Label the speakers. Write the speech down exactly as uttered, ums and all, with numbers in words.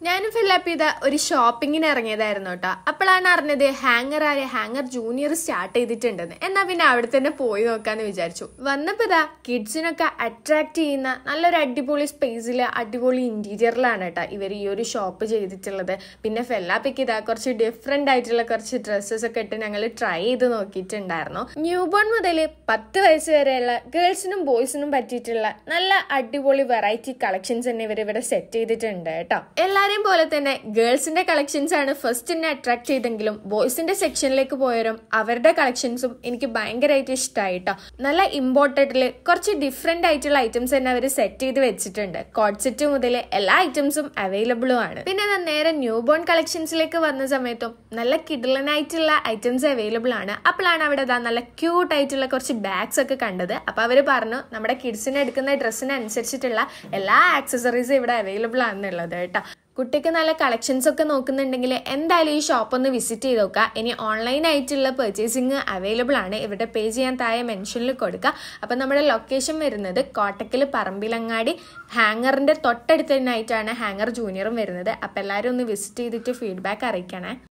Speaker 1: ഞാനും ഫില്ലപ്പ് ചെയ്ത ഒരു ഷോപ്പിങ്ങിന് ഇറങ്ങിയതായിരുന്നു കേട്ടോ. അപ്പോഴാണ് അറിഞ്ഞത് ഹാങ്ങർ ആര് ഹാങ്ങർ ജൂനിയർ സ്റ്റാർട്ട് ചെയ്തിട്ടുണ്ടെന്ന്. എന്നാ പിന്നെ അവിടെ തന്നെ പോയി നോക്കാന്ന് വിചാരിച്ചു. വന്നപ്പോ ഇതാ കിഡ്സിനൊക്കെ അട്രാക്ട് ചെയ്യുന്ന നല്ലൊരു അടിപൊളി സ്പേസില് അടിപൊളി ഇന്റീരിയറിലാണ് കേട്ടോ ഇവർ ഈ ഒരു ഷോപ്പ് ചെയ്തിട്ടുള്ളത്. പിന്നെ ഫെല്ലാപ്പിക്ക് ഇതാ കുറച്ച് ഡിഫറെന്റ് ആയിട്ടുള്ള കുറച്ച് ഡ്രസ്സസ് ഒക്കെ ഇട്ട് ഞങ്ങൾ ട്രൈ ചെയ്ത് നോക്കിയിട്ടുണ്ടായിരുന്നു. ന്യൂ ബോൺ മുതൽ പത്ത് വയസ്സ് വരെയുള്ള ഗേൾസിനും ബോയ്സിനും പറ്റിയിട്ടുള്ള നല്ല അടിപൊളി വെറൈറ്റി കളക്ഷൻസ് തന്നെ ഇവർ ഇവിടെ സെറ്റ് ചെയ്തിട്ടുണ്ട് കേട്ടോ. എല്ലാവരും പോലെ തന്നെ ഗേൾസിന്റെ കളക്ഷൻസ് ആണ് ഫസ്റ്റ് എന്നെ അട്രാക്ട് ചെയ്തെങ്കിലും ബോയ്സിന്റെ സെക്ഷനിലേക്ക് പോയവരും അവരുടെ കളക്ഷൻസും എനിക്ക് ഭയങ്കരമായിട്ട് ഇഷ്ടമായി കേട്ടോ. നല്ല ഇമ്പോർട്ടന്റില് കുറച്ച് ഡിഫറെന്റ് ആയിട്ടുള്ള ഐറ്റംസ് തന്നെ അവർ സെറ്റ് ചെയ്ത് വെച്ചിട്ടുണ്ട്. കോഡ് സെറ്റ് മുതൽ എല്ലാ ഐറ്റംസും അവൈലബിളും ആണ്. പിന്നെ നേരെ ന്യൂ ബോൺ കളക്ഷൻസിലേക്ക് വന്ന സമയത്തും നല്ല കിഡ്ലനായിട്ടുള്ള ഐറ്റംസ് അവൈലബിൾ ആണ്. അപ്പോഴാണ് അവിടെ നല്ല ക്യൂട്ട് ആയിട്ടുള്ള കുറച്ച് ബാഗ്സ് ഒക്കെ കണ്ടത്. അപ്പൊ അവര് പറഞ്ഞു നമ്മുടെ കിഡ്സിന് എടുക്കുന്ന ഡ്രസ്സിനനുസരിച്ചിട്ടുള്ള എല്ലാ ആക്സസറീസും ഇവിടെ അവൈലബിൾ ആണെന്നുള്ളത് കേട്ടോ. കുട്ടിക്ക് നല്ല കളക്ഷൻസ് ഒക്കെ നോക്കുന്നുണ്ടെങ്കിൽ എന്തായാലും ഈ ഷോപ്പ് ഒന്ന് വിസിറ്റ് ചെയ്ത് നോക്കുക. ഇനി ഓൺലൈൻ ആയിട്ടുള്ള പെർച്ചേസിങ് അവൈലബിൾ ആണ്. ഇവിടെ പേ ചെയ്യാൻ താഴെ മെൻഷനിൽ കൊടുക്കുക. അപ്പം നമ്മുടെ ലൊക്കേഷൻ വരുന്നത് കോട്ടക്കൽ പറമ്പിലങ്ങാടി ഹാങ്ങറിന്റെ തൊട്ടടുത്ത് തന്നെ ആയിട്ടാണ് ഹാങ്ങർ ജൂനിയറും വരുന്നത്. അപ്പം എല്ലാവരും ഒന്ന് വിസിറ്റ് ചെയ്തിട്ട് ഫീഡ്ബാക്ക് അറിയിക്കണേ.